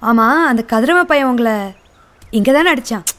ஆமா அந்த கதிரவ பையன் உங்களை இங்க தானே அடிச்சான்?